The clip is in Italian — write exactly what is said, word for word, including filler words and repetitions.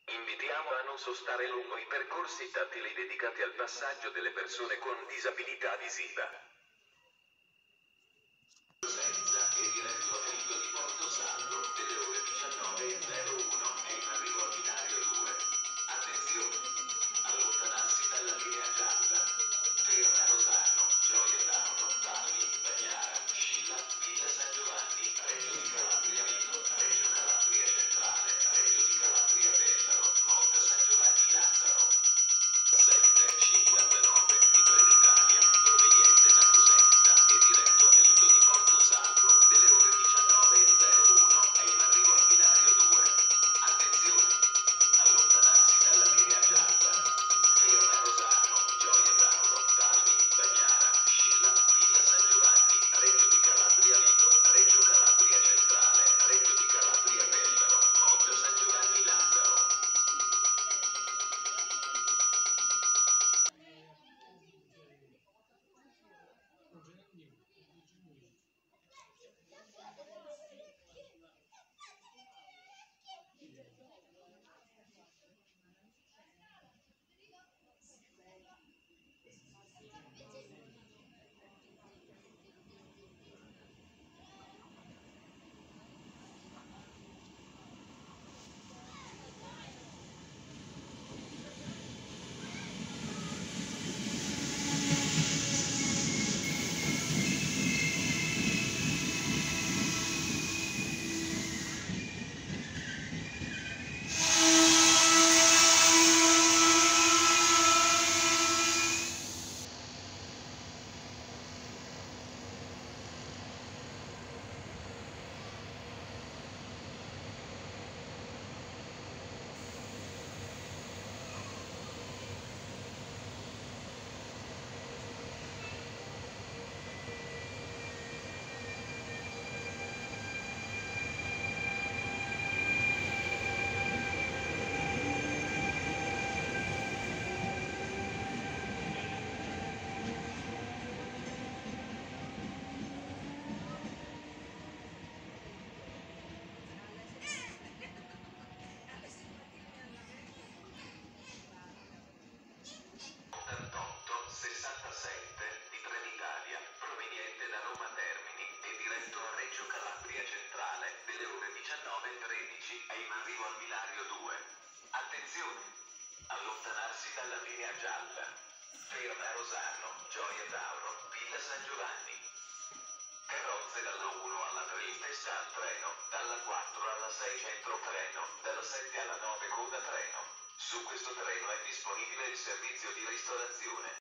Invitiamo a non sostare lungo i percorsi tattili dedicati al passaggio delle persone con disabilità visiva. Cosenza e diretto a Vento di Portosalvo delle ore diciannove e zero uno è in arrivo al binario due. Attenzione! Allontanarsi dalla linea gialla. Ferma Rosano, Gioia Tauro, Valli, Bagnara, Scilla, Villa San Giovanni, Reggio di Calabria Vito, Reggio Calabria Centrale, Reggio di Calabria Bellaro, Monte San Giovanni Lazzaro. sette cinquantanove di Trenitalia, proveniente da Cosenza e diretto a Vento di Portosalvo delle ore diciannove e zero uno è in arrivo al binario due. Attenzione! Allontanarsi dalla linea gialla. Ferma Rosano, Gioia Tauro, Valli, Bagnara, Scilla, Villa San Giovanni, Reggio di Calabria Vito, Reggio Calabria Centrale, Reggio di Calabria Bellaro, Monte San Giovanni Lazzaro. ottantotto sessantasette di Trenitalia, proveniente da Roma Termini e diretto a Reggio Calabria Centrale delle ore diciannove e tredici è in arrivo al binario due. Attenzione! Allontanarsi dalla linea gialla. Ferma Rosano, Gioia Tauro, Villa San Giovanni. Carrozze dalla uno alla tre in testa al treno, dalla quattro alla sei centro treno, dalla sette alla nove coda treno. Su questo treno è disponibile il servizio di ristorazione.